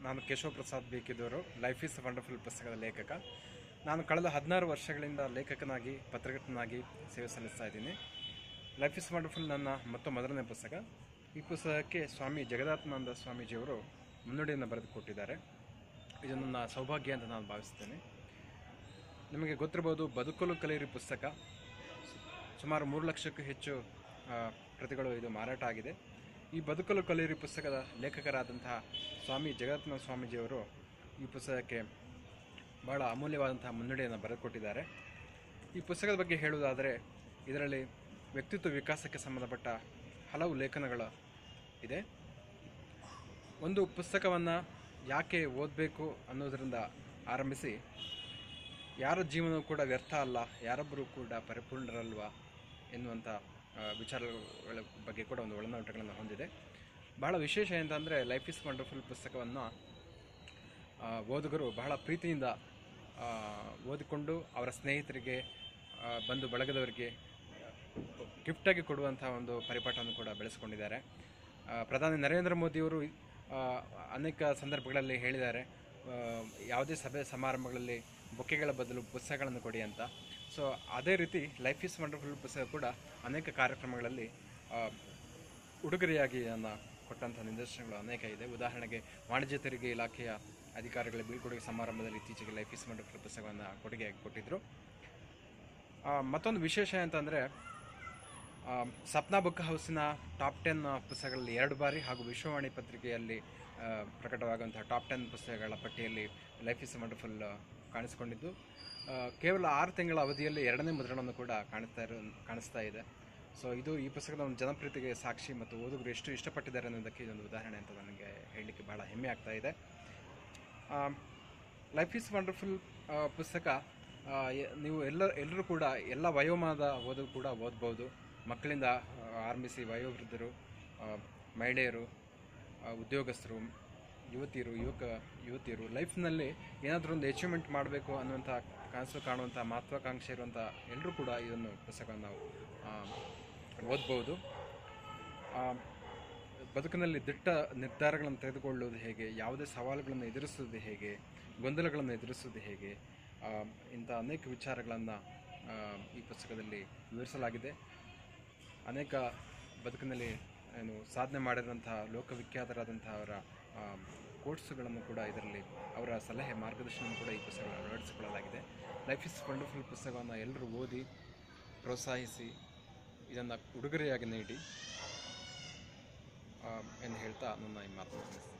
ನಾನು ಕೇಶವ ಪ್ರಸಾದ್ ಬೇಕಿದ್ದವರು life is wonderful ಪುಸ್ತಕದ ಲೇಖಕ. ನಾನು ಕಳೆದ 16 ವರ್ಷಗಳಿಂದ ಲೇಖಕನಾಗಿ ಪತ್ರಕರ್ತನಾಗಿ ಸೇವೆ ಸಲ್ಲಿಸ್ತಾ ಇದ್ದೀನಿ. ಲೈಫ್ ಈಸ್ ವಂಡರ್ಫುಲ್ ನನ್ನ ಮೊದಲನೇ ಪುಸ್ತಕ. ಈ ಪುಸ್ತಕಕ್ಕೆ ಸ್ವಾಮಿ ಜಗದಾತ್ಮಾನಂದ ಸ್ವಾಮೀಜಿಯವರು ಮುನ್ನುಡಿಯನ್ನು ಬರೆದುಕೊಟ್ಟಿದ್ದಾರೆ. ಇದು ನನ್ನ ಸೌಭಾಗ್ಯ ಅಂತ ನಾನು ಭಾವಿಸ್ತೇನೆ. ನಿಮಗೆ ಗೊತ್ತಿರಬಹುದು, ಬದುಕಲು ಕಲಿಯಿರಿ ಪುಸ್ತಕ ಸುಮಾರು 3 ಲಕ್ಷಕ್ಕೂ ಹೆಚ್ಚು ಪ್ರತಿಗಳು ಇದು ಮಾರಾಟ ಆಗಿದೆ. ಈ ಬದುಕಲು ಕಲಿಯಿರಿ ಪುಸ್ತಕದ ಲೇಖಕರಾದಂತಹ ಸ್ವಾಮಿ ಜಗದಾತ್ಮಾನಂದ ಸ್ವಾಮೀಜಿಯವರು ಈ ಪುಸ್ತಕಕ್ಕೆ ಬಹಳ ಅಮೂಲ್ಯವಾದಂತಹ ಮುನ್ನುಡಿಯನ್ನು ಬರೆದುಕೊಟ್ಟಿದ್ದಾರೆ. ಈ ಪುಸ್ತಕದ ಬಗ್ಗೆ ಹೇಳುವುದಾದರೆ, ಇದರಲ್ಲಿ ವ್ಯಕ್ತಿತ್ವ ವಿಕಾಸಕ್ಕೆ ಸಂಬಂಧಪಟ್ಟ ಹಲವು ಲೇಖನಗಳು ಇದೆ. ಒಂದು ಪುಸ್ತಕವನ್ನು ಯಾಕೆ ಓದಬೇಕು ಅನ್ನೋದರಿಂದ ಆರಂಭಿಸಿ, ಯಾರ ಜೀವನವೂ ಕೂಡ ವ್ಯರ್ಥ ಅಲ್ಲ, ಯಾರೊಬ್ಬರೂ ಕೂಡ ಪರಿಪೂರ್ಣರಲ್ವ ಎನ್ನುವಂಥ ವಿಚಾರಗಳ ಬಗ್ಗೆ ಕೂಡ ಒಂದು ಒಳನೋಟಗಳನ್ನು ಹೊಂದಿದೆ. ಬಹಳ ವಿಶೇಷ ಏನಂತಂದರೆ, ಲೈಫ್ ಈಸ್ ವಂಡರ್ಫುಲ್ ಪುಸ್ತಕವನ್ನು ಓದುಗರು ಬಹಳ ಪ್ರೀತಿಯಿಂದ ಓದಿಕೊಂಡು ಅವರ ಸ್ನೇಹಿತರಿಗೆ, ಬಂಧು ಬಳಗದವರಿಗೆ ಗಿಫ್ಟಾಗಿ ಕೊಡುವಂಥ ಒಂದು ಪರಿಪಾಠವನ್ನು ಕೂಡ ಬೆಳೆಸ್ಕೊಂಡಿದ್ದಾರೆ. ಪ್ರಧಾನಿ ನರೇಂದ್ರ ಮೋದಿಯವರು ಅನೇಕ ಸಂದರ್ಭಗಳಲ್ಲಿ ಹೇಳಿದ್ದಾರೆ, ಯಾವುದೇ ಸಭೆ ಸಮಾರಂಭಗಳಲ್ಲಿ ಬೊಕ್ಕೆಗಳ ಬದಲು ಪುಸ್ತಕಗಳನ್ನು ಕೊಡಿ ಅಂತ. ಸೊ ಅದೇ ರೀತಿ ಲೈಫ್ ಈಸ್ ವಂಡರ್ಫುಲ್ ಪುಸ್ತಕ ಕೂಡ ಅನೇಕ ಕಾರ್ಯಕ್ರಮಗಳಲ್ಲಿ ಉಡುಗೊರೆಯಾಗಿ ಕೊಟ್ಟಂಥ ನಿದರ್ಶನಗಳು ಅನೇಕ ಇದೆ. ಉದಾಹರಣೆಗೆ, ವಾಣಿಜ್ಯ ತೆರಿಗೆ ಇಲಾಖೆಯ ಅಧಿಕಾರಿಗಳ ಬೀಳ್ಕೊಡುಗೆ ಸಮಾರಂಭದಲ್ಲಿ ಇತ್ತೀಚೆಗೆ ಲೈಫ್ ಈಸ್ ವಂಡರ್ಫುಲ್ ಪುಸ್ತಕವನ್ನು ಕೊಡುಗೆಯಾಗಿ ಕೊಟ್ಟಿದ್ದರು. ಮತ್ತೊಂದು ವಿಶೇಷ ಅಂತಂದರೆ, ಸಪ್ನಾ ಬುಕ್ ಹೌಸಿನ ಟಾಪ್ 10 ಪುಸ್ತಕಗಳಲ್ಲಿ 2 ಬಾರಿ ಹಾಗೂ ವಿಶ್ವವಾಣಿ ಪತ್ರಿಕೆಯಲ್ಲಿ ಪ್ರಕಟವಾಗುವಂಥ ಟಾಪ್ 10 ಪುಸ್ತಕಗಳ ಪಟ್ಟಿಯಲ್ಲಿ ಲೈಫ್ ಈಸ್ ವಂಡರ್ಫುಲ್ ಕಾಣಿಸಿಕೊಂಡಿದ್ದು, ಕೇವಲ 6 ತಿಂಗಳ ಅವಧಿಯಲ್ಲಿ 2ನೇ ಮುದ್ರಣವನ್ನು ಕೂಡ ಕಾಣಿಸ್ತಾ ಇದೆ. ಸೊ ಇದು ಈ ಪುಸ್ತಕದ ಒಂದು ಜನಪ್ರಿಯತೆಗೆ ಸಾಕ್ಷಿ ಮತ್ತು ಓದುಗರು ಎಷ್ಟು ಇಷ್ಟಪಟ್ಟಿದ್ದಾರೆ ಅನ್ನೋದಕ್ಕೆ ಇದೊಂದು ಉದಾಹರಣೆ ಅಂತ ನನಗೆ ಹೇಳಲಿಕ್ಕೆ ಬಹಳ ಹೆಮ್ಮೆ ಆಗ್ತಾ ಇದೆ. ಲೈಫ್ ಈಸ್ ವಂಡರ್ಫುಲ್ ಪುಸ್ತಕ ನೀವು ಎಲ್ಲರೂ ಕೂಡ ಎಲ್ಲ ವಯೋಮಾನದ ಓದು ಕೂಡ ಓದ್ಬೋದು. ಮಕ್ಕಳಿಂದ ಆರಂಭಿಸಿ ವಯೋವೃದ್ಧರು, ಮಹಿಳೆಯರು, ಉದ್ಯೋಗಸ್ಥರು, ಯುವತಿಯರು ಲೈಫ್ನಲ್ಲಿ ಏನಾದರೂ ಒಂದು ಅಚೀವ್ಮೆಂಟ್ ಮಾಡಬೇಕು ಅನ್ನುವಂಥ ಕನಸು ಕಾಣುವಂಥ ಮಹತ್ವಾಕಾಂಕ್ಷೆ ಇರುವಂಥ ಎಲ್ಲರೂ ಕೂಡ ಇದನ್ನು ಪುಸ್ತಕವನ್ನು ಓದ್ಬೋದು. ಬದುಕಿನಲ್ಲಿ ದಿಟ್ಟ ನಿರ್ಧಾರಗಳನ್ನು ತೆಗೆದುಕೊಳ್ಳುವುದು ಹೇಗೆ, ಯಾವುದೇ ಸವಾಲುಗಳನ್ನು ಎದುರಿಸುವುದು ಹೇಗೆ, ಗೊಂದಲಗಳನ್ನು ಎದುರಿಸುವುದು ಹೇಗೆ, ಇಂಥ ಅನೇಕ ವಿಚಾರಗಳನ್ನು ಈ ಪುಸ್ತಕದಲ್ಲಿ ವಿವರಿಸಲಾಗಿದೆ. ಅನೇಕ ಬದುಕಿನಲ್ಲಿ ಸಾಧನೆ ಮಾಡಿರುವಂತಹ ಲೋಕವಿಖ್ಯಾತರಾದಂತಹ ಅವರ ಕೋರ್ಸ್ಗಳನ್ನು ಕೂಡ ಇದರಲ್ಲಿ, ಅವರ ಸಲಹೆ ಮಾರ್ಗದರ್ಶನ ಕೂಡ ಈ ಪುಸ್ತಕವನ್ನು ಅಳವಡಿಸಿಕೊಳ್ಳಲಾಗಿದೆ. ಲೈಫ್ ಈಸ್ ವಂಡರ್ಫುಲ್ ಪುಸ್ತಕವನ್ನು ಎಲ್ಲರೂ ಓದಿ ಪ್ರೋತ್ಸಾಹಿಸಿ ಇದನ್ನು ಉಡುಗೊರೆಯಾಗಿ ನೀಡಿ ಎಂದು ಹೇಳ್ತಾ ನನ್ನ ಈ ಮಾತು ಮುಗಿಸ್ತೇನೆ.